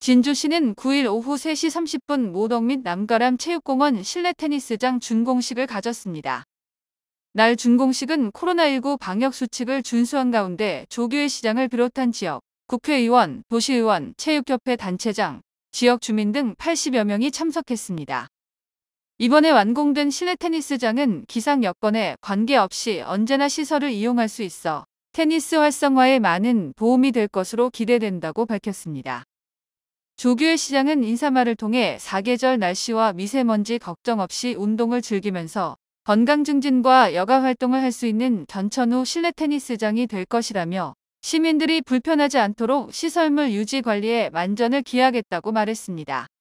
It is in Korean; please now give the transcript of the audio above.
진주시는 9일 오후 3시 30분 모덕 및 남가람 체육공원 실내 테니스장 준공식을 가졌습니다. 날 준공식은 코로나19 방역 수칙을 준수한 가운데 조규일 시장을 비롯한 지역, 국회의원, 도시의원, 체육협회 단체장, 지역 주민 등 80여 명이 참석했습니다. 이번에 완공된 실내 테니스장은 기상 여건에 관계없이 언제나 시설을 이용할 수 있어 테니스 활성화에 많은 도움이 될 것으로 기대된다고 밝혔습니다. 조규일 시장은 인사말을 통해 사계절 날씨와 미세먼지 걱정 없이 운동을 즐기면서 건강 증진과 여가 활동을 할 수 있는 전천후 실내 테니스장이 될 것이라며 시민들이 불편하지 않도록 시설물 유지 관리에 만전을 기하겠다고 말했습니다.